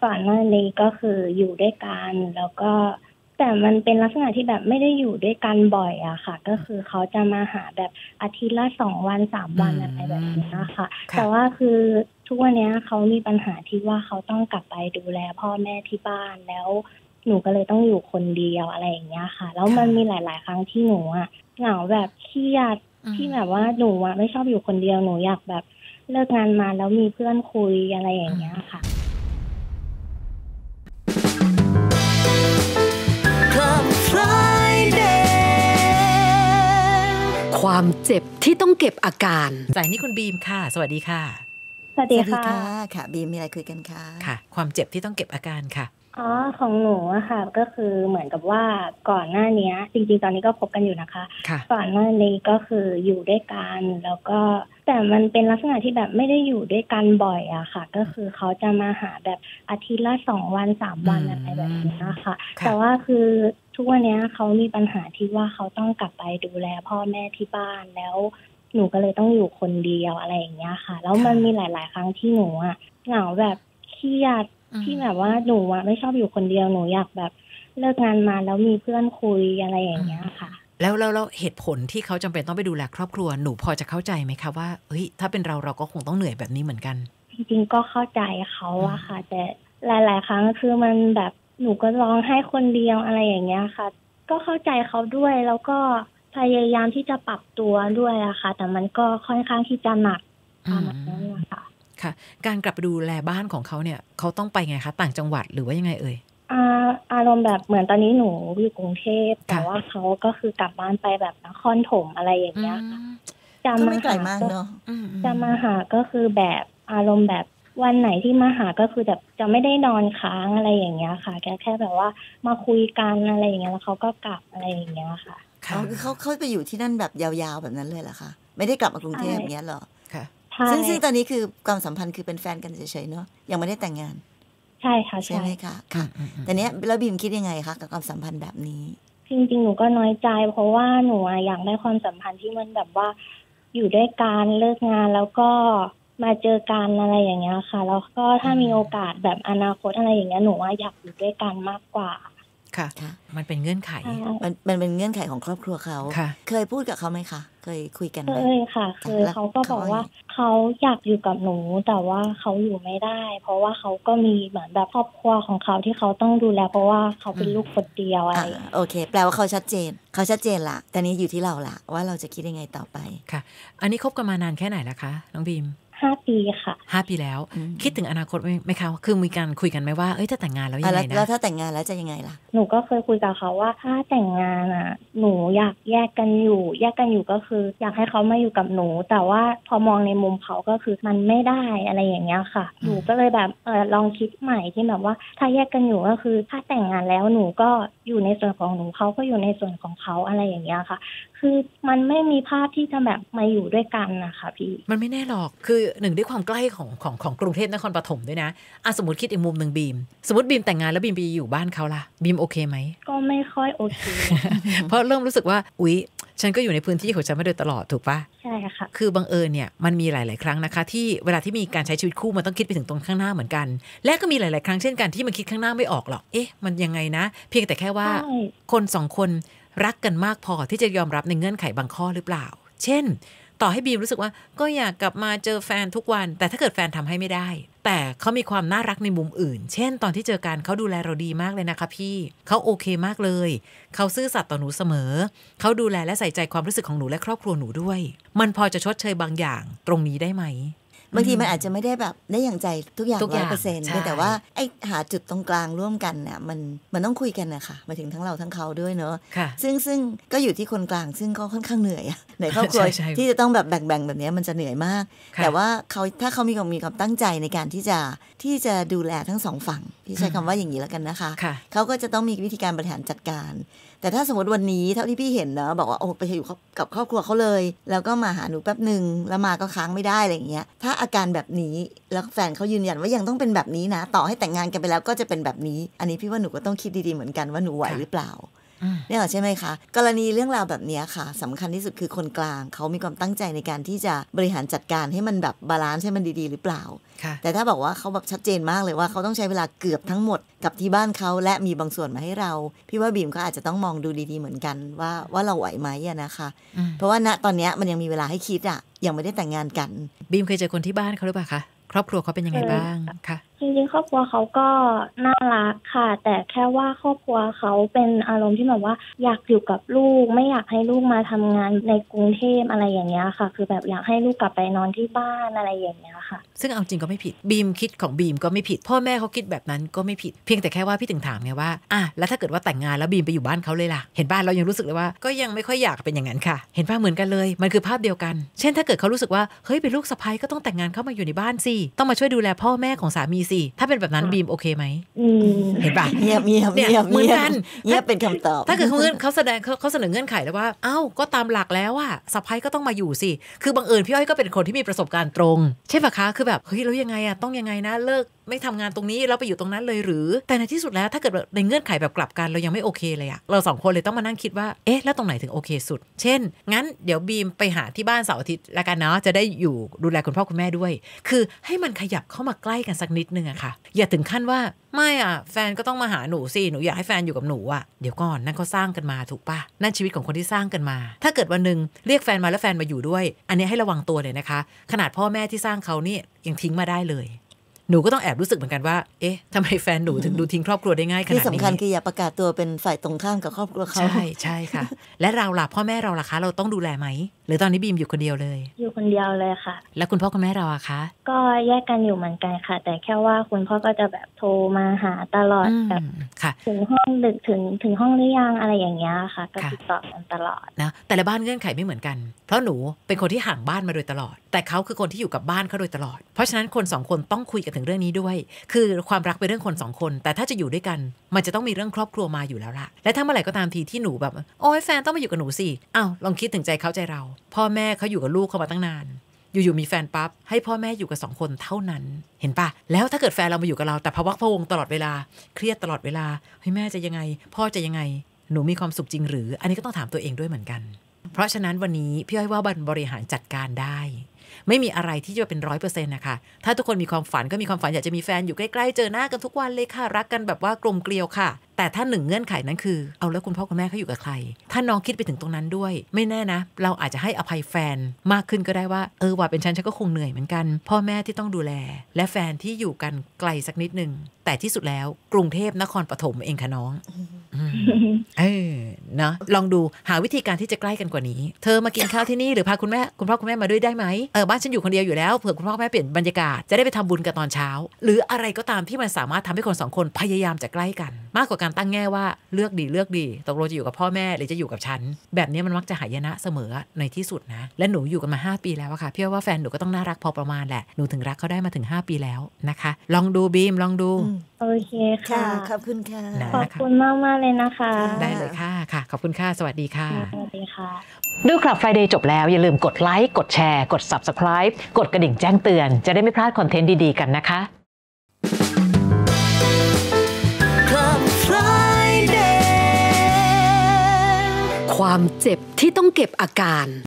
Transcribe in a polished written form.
ก่อนหน้านี้ก็คืออยู่ด้วยกันแล้วก็แต่มันเป็นลักษณะที่แบบไม่ได้อยู่ด้วยกันบ่อยอะค่ะก็คือเขาจะมาหาแบบอาทิตย์ละ2 วัน3 วันอะไรแบบนี้ค่ะแต่ว่าคือทุกวันนี้เขามีปัญหาที่ว่าเขาต้องกลับไปดูแลพ่อแม่ที่บ้านแล้วหนูก็เลยต้องอยู่คนเดียวอะไรอย่างเงี้ยค่ะแล้วมันมีหลายๆครั้งที่หนูอะเหงาแบบเครียดที่แบบว่าหนูอะไม่ชอบอยู่คนเดียวหนูอยากแบบเลิกงานมาแล้วมีเพื่อนคุยอะไรอย่างเงี้ยค่ะความเจ็บที่ต้องเก็บอาการสายนี้คุณบีมค่ะสวัสดีค่ะสวัสดีค่ะค่ะบีมมีอะไรคุยกันคะค่ะความเจ็บที่ต้องเก็บอาการค่ะของหนูอะค่ะก็คือเหมือนกับว่าก่อนหน้านี้จริงๆตอนนี้ก็คบกันอยู่นะคะก่อนหน้านี้ก็คืออยู่ด้วยกันแล้วก็แต่มันเป็นลักษณะที่แบบไม่ได้อยู่ด้วยกันบ่อยอะค่ะก็คือเขาจะมาหาแบบอาทิตย์ละ2 วัน3 วันอะไรแบบนี้ค่ะแต่ว่าคือทุกวันนี้เขามีปัญหาที่ว่าเขาต้องกลับไปดูแลพ่อแม่ที่บ้านแล้วหนูก็เลยต้องอยู่คนเดียวอะไรอย่างเงี้ยค่ะแล้วมันมีหลายๆครั้งที่หนูอะเหงาแบบเครียดที่แบบว่าหนูอะไม่ชอบอยู่คนเดียวหนูอยากแบบเลิกงานมาแล้วมีเพื่อนคุยอะไรอย่างเงี้ยค่ะแล้วเหตุผลที่เขาจำเป็นต้องไปดูแลครอบครัวหนูพอจะเข้าใจไหมคะว่าเฮ้ยถ้าเป็นเราก็คงต้องเหนื่อยแบบนี้เหมือนกันจริงๆก็เข้าใจเขาอะค่ะแต่หลายๆครั้งคือมันแบบหนูก็ร้องไห้คนเดียวอะไรอย่างเงี้ยค่ะก็เข้าใจเขาด้วยแล้วก็พยายามที่จะปรับตัวด้วยอะค่ะแต่มันก็ค่อนข้างที่จะหนักประมาณนั้นนะคะค่ะการกลับไปดูแลบ้านของเขาเนี่ยเขาต้องไปไงคะต่างจังหวัดหรือว่ายังไงเอ่ยอารมณ์แบบเหมือนตอนนี้หนูอยู่กรุงเทพแต่ว่าเขาก็คือกลับบ้านไปแบบนครถมอะไรอย่างเงี้ยค่ะจะมาหาจะมาหาก็คือแบบอารมณ์แบบวันไหนที่มาหาก็คือแบบจะไม่ได้นอนค้างอะไรอย่างเงี้ยค่ะแค่แบบว่ามาคุยกันอะไรอย่างเงี้ยแล้วเขาก็กลับอะไรอย่างเงี้ยค่ะคือเขาไปอยู่ที่นั่นแบบยาวๆแบบนั้นเลยเหรอคะไม่ได้กลับมากรุงเทพอย่างเงี้ยหรอค่ะซึ่งตอนนี้คือความสัมพันธ์คือเป็นแฟนกันเฉยๆเนาะยังไม่ได้แต่งงานใช่ค่ะใช่ไหมคะค่ะแต่เนี้ยแล้วบีมคิดยังไงคะกับความสัมพันธ์แบบนี้จริงๆหนูก็น้อยใจเพราะว่าหนูอยากได้ความสัมพันธ์ที่มันแบบว่าอยู่ด้วยกันเลิกงานแล้วก็มาเจอกันอะไรอย่างเงี้ยค่ะแล้วก็ถ้ามีโอกาสแบบอนาคตอะไรอย่างเงี้ยหนูอยากอยู่ด้วยกันมากกว่าค่ะมันเป็นเงื่อนไขมันเป็นเงื่อนไขของครอบครัวเขาเคยพูดกับเขาไหมคะเคยคุยกันไหมเคยค่ะเคยเขาก็บอกว่าเขาอยากอยู่กับหนูแต่ว่าเขาอยู่ไม่ได้เพราะว่าเขาก็มีเหมือนแบบครอบครัวของเขาที่เขาต้องดูแลเพราะว่าเขาเป็นลูกคนเดียวอะไรโอเคแปลว่าเขาชัดเจนละแต่นี้อยู่ที่เราละว่าเราจะคิดยังไงต่อไปค่ะอันนี้คบกันมานานแค่ไหนแล้วคะน้องบีม 5 ปีค่ะ 5 ปีแล้วคิดถึงอนาคตไหมคะคือมีการคุยกันไหมว่าถ้าแต่งงานแล้วยังไงนะแล้วถ้าแต่งงานแล้วจะยังไงล่ะหนูก็เคยคุยกับเขาว่าถ้าแต่งงานอ่ะหนูอยากแยกกันอยู่ก็คืออยากให้เขามาอยู่กับหนูแต่ว่าพอมองในมุมเขาก็คือมันไม่ได้อะไรอย่างเงี้ยค่ะหนูก็เลยแบบลองคิดใหม่ที่แบบว่าถ้าแยกกันอยู่ก็คือถ้าแต่งงานแล้วหนูก็อยู่ในส่วนของหนูเขาก็อยู่ในส่วนของเขาอะไรอย่างเงี้ยค่ะคือมันไม่มีภาพที่จะแบบมาอยู่ด้วยกันนะคะพี่มันไม่แน่หรอกคือหนึ่งด้วยความใกล้ของกรุงเทพนครปฐมด้วยนะสมมติคิดอีกมุมหนึ่งบีมสมมติบีมแต่งงานแล้วบีมไปอยู่บ้านเขาล่ะบีมโอเคไหมก็ไม่ค่อยโอเคเพราะเริ่มรู้สึกว่าอุ๊ยฉันก็อยู่ในพื้นที่ของฉันมาโดยตลอดถูกปะใช่ค่ะคือบังเอิญเนี่ยมันมีหลายๆครั้งนะคะที่เวลาที่มีการใช้ชีวิตคู่มันต้องคิดไปถึงตรงข้างหน้าเหมือนกันและก็มีหลายๆครั้งเช่นกันที่มันคิดข้างหน้าไม่ออกหรอกมันยังไงนะเพียงแต่แค่ว่าคนสองคนรักกันมากพอที่จะยอมรับในเงื่อนไขบางข้อหรือเปล่าเช่นต่อให้บีมรู้สึกว่าก็อยากกลับมาเจอแฟนทุกวันแต่ถ้าเกิดแฟนทำให้ไม่ได้แต่เขามีความน่ารักในมุมอื่นเช่นตอนที่เจอกันเขาดูแลเราดีมากเลยนะคะพี่เขาโอเคมากเลยเขาซื่อสัตย์ต่อหนูเสมอเขาดูแลและใส่ใจความรู้สึกของหนูและครอบครัวหนูด้วยมันพอจะชดเชยบางอย่างตรงนี้ได้ไหมบางทีมันอาจจะไม่ได้แบบได้อย่างใจทุกอย่าง 100% แต่ว่าไอ้หาจุดตรงกลางร่วมกันเนี่ยมันต้องคุยกันนะคะมาถึงทั้งเราทั้งเขาด้วยเนอะซึ่งก็อยู่ที่คนกลางซึ่งก็ค่อนข้างเหนื่อยในครอบครัวที่จะต้องแบบแบ่งแบบนี้มันจะเหนื่อยมากแต่ว่าถ้าเขามีความตั้งใจในการที่จะดูแลทั้งสองฝั่งพี่ใช้คำว่าอย่างนี้แล้วกันนะคะเขาก็จะต้องมีวิธีการบริหารจัดการแต่ถ้าสมมติวันนี้เท่าที่พี่เห็นเนาะบอกว่าโอ้ไปอยู่กับครอบครัวเขาเลยแล้วก็มาหาหนูแป๊บนึงแล้วมาก็ค้างไม่ได้อะไรอย่างเงี้ยถ้าอาการแบบนี้แล้วแฟนเขายืนยันว่ายังต้องเป็นแบบนี้นะต่อให้แต่งงานกันไปแล้วก็จะเป็นแบบนี้อันนี้พี่ว่าหนูก็ต้องคิดดีๆเหมือนกันว่าหนูไหวหรือเปล่าเนี่ยใช่ไหมคะกรณีเรื่องราวแบบนี้ค่ะสำคัญที่สุดคือคนกลางเขามีความตั้งใจในการที่จะบริหารจัดการให้มันแบบบาลานซ์ให้มันดีๆหรือเปล่าแต่ถ้าบอกว่าเขาแบบชัดเจนมากเลยว่าเขาต้องใช้เวลาเกือบทั้งหมดกับที่บ้านเขาและมีบางส่วนมาให้เราพี่ว่าบีมก็อาจจะต้องมองดูดีๆเหมือนกันว่าเราไหวไหมนะคะเพราะว่าณตอนนี้มันยังมีเวลาให้คิดยังไม่ได้แต่งงานกันบีมเคยเจอคนที่บ้านเขาหรือเปล่าคะครอบครัวเขาเป็นยังไงบ้างคะจริงๆครอบครัวเขาก็น่ารักค่ะแต่แค่ว่าครอบครัวเขาเป็นอารมณ์ที่แบบว่าอยากอยู่กับลูกไม่อยากให้ลูกมาทำงานในกรุงเทพอะไรอย่างเงี้ยค่ะคือแบบอยากให้ลูกกลับไปนอนที่บ้านอะไรอย่างเงี้ยค่ะซึ่งเอาจริงก็ไม่ผิดบีมคิดของบีมก็ไม่ผิดพ่อแม่เขาคิดแบบนั้นก็ไม่ผิดเพียงแต่แค่ว่าพี่ถึงถามไงว่าแล้วถ้าเกิดว่าแต่งงานแล้วบีมไปอยู่บ้านเขาเลยล่ะเห็นบ้านเรายังรู้สึกเลยว่าก็ยังไม่ค่อยอยากเป็นอย่างนั้นค่ะเห็นป่ะเหมือนกันเลยมันคือภาพเดียวกันเช่นถ้าเกิดเขารู้สึกว่าเฮ้ยเป็นลูกสะใภ้ก็ต้องแต่งงานเข้ามาอยู่ในบ้านสิต้องมาช่วยดูแลพ่อแม่ของสามีสิถ้าเป็นแบบนั้นบีมโอเคไหมเห็นป่ะเงียบเหมือนกันเงียบเป็นคำตอบถ้าเกิดเขาเสนอเงื่อนไขแล้วว่าก็ตามหลักแล้วสะใภ้ก็ต้องมาอยู่สิคือบังเอิญพี่อ้อยก็เป็นคนที่มีประสบการณ์ตรงใช่ป่ะคะคือแบบเฮ้ยแล้วยังไงต้องยังไงนะเลิกไม่ทำงานตรงนี้แล้วไปอยู่ตรงนั้นเลยหรือแต่ในที่สุดแล้วถ้าเกิดในเงื่อนไขแบบกลับกันเรายังไม่โอเคเลยเราสองคนเลยต้องมานั่งคิดว่าแล้วตรงไหนถึงโอเคสุดเช่นงั้นเดี๋ยวบีมไปหาที่บ้านเสาร์อาทิตย์ละกันเนาะจะได้อยู่ดูแลคุณพ่อคุณแม่ด้วยคือให้มันขยับเข้ามาใกล้กันสักนิดนึงค่ะอย่าถึงขั้นว่าไม่แฟนก็ต้องมาหาหนูสิหนูอยากให้แฟนอยู่กับหนูเดี๋ยวก่อนนั่นเขาสร้างกันมาถูกปะนั่นชีวิตของคนที่สร้างกันมาถ้าเกิดวันนึงเรียกแฟนมาแล้วแฟนมาอยู่ด้วยอันนี้ให้ระวังตัวเลยนะคะขนาดพ่อแม่ที่สร้างเขานี่ยังทิ้งมาได้เลยหนูก็ต้องแอบรู้สึกเหมือนกันว่าทำไมแฟนหนูถึงดูทิ้งครอบครัวได้ง่ายขนาดนี้ที่สำคัญคืออย่าประกาศตัวเป็นฝ่ายตรงข้ามกับครอบครัวเขาใช่ค่ะและเราล่ะพ่อแม่เราล่ะคะเราต้องดูแลไหมหรือตอนนี้บีมอยู่คนเดียวเลยอยู่คนเดียวเลยค่ะแล้วคุณพ่อคุณแม่เราอะคะก็แยกกันอยู่เหมือนกันค่ะแต่แค่ว่าคุณพ่อก็จะแบบโทรมาหาตลอดแบบถึงห้องดึกถึงห้องหรือยังอะไรอย่างเงี้ยค่ะก็ติดต่อกันตลอดนะแต่ละบ้านเงื่อนไขไม่เหมือนกันเพราะหนูเป็นคนที่ห่างบ้านมาโดยตลอดแต่เขาคือคนที่อยู่กับบ้านเขาโดยตลอดเพราะฉะนั้นคนสองคนต้องคุยกันถึงเรื่องนี้ด้วยคือความรักเป็นเรื่องคนสองคนแต่ถ้าจะอยู่ด้วยกันมันจะต้องมีเรื่องครอบครัวมาอยู่แล้วล่ะและถ้าเมื่อไหร่ก็ตามทีที่หนูแบบโอ๊ยแฟนต้องมาอยู่กับหนูสิลองคิดถึงใจเขาใจเราพ่อแม่เขาอยู่กับลูกเขามาตั้งนานอยู่ๆมีแฟนปั๊บให้พ่อแม่อยู่กับ2คนเท่านั้นเห็นปะแล้วถ้าเกิดแฟนเรามาอยู่กับเราแต่พะวักพะวงตลอดเวลาเครียดตลอดเวลาเฮ้ยแม่จะยังไงพ่อจะยังไงหนูมีความสุขจริงหรืออันนี้ก็ต้องถามตัวเองด้วยเหมือนกันเพราะฉะนั้นวันนี้พี่อ้อยว่าบริหารจัดการได้ไม่มีอะไรที่จะเป็น 100% นะคะถ้าทุกคนมีความฝันก็มีความฝันอยากจะมีแฟนอยู่ใกล้ๆเจอหน้ากันทุกวันเลยค่ะรักกันแบบว่ากลมเกลียวค่ะแต่ถ้า1เงื่อนไขนั้นคือเอาแล้วคุณพ่อคุณแม่เขาอยู่กับใครถ้าน้องคิดไปถึงตรงนั้นด้วยไม่แน่นะเราอาจจะให้อภัยแฟนมากขึ้นก็ได้ว่าว่าเป็นฉันก็คงเหนื่อยเหมือนกันพ่อแม่ที่ต้องดูแลและแฟนที่อยู่กันไกลสักนิดนึงแต่ที่สุดแล้วกรุงเทพนครปฐมเองค่ะน้องนะลองดูหาวิธีการที่จะใกล้กันกว่านี้เธอมากินข้าวที่นี่หรือพาคุณพ่อคุณแม่มาด้วยได้ไหมบ้านฉันอยู่คนเดียวอยู่แล้วเผื่อคุณพ่อคุณแม่เปลี่ยนบรรยากาศจะได้ไปทำบุญกันตอนเช้าหรืออะไรก็ตามที่มันสามารถทำให้คน2คนพยายามจะใกล้กันมากกว่าการตั้งแง่ว่าเลือกดีตกลงจะอยู่กับพ่อแม่หรือจะอยู่กับฉันแบบนี้มันมักจะหายนะเสมอในที่สุดนะและหนูอยู่กันมา5ปีแล้วค่ะพี่ว่าแฟนหนูก็ต้องน่ารักพอประมาณแหละหนูถึงรักเขาได้มาถึง5ปีแล้วนะคะลองดูบีมลองดูโอเคค่ะขอบคุณค่ะขอบคุณมากเลยนะคะได้เลยค่ะขอบคุณค่ะสวัสดีค่ะสวัสดีค่ะดูคลับ Friday จบแล้วอย่าลืมกดไลค์กดแชร์กด Subscribe กดกระดิ่งแจ้งเตือนจะได้ไม่พลาดคอนเทนต์ดีๆกันนะคะ Club Friday ความเจ็บที่ต้องเก็บอาการ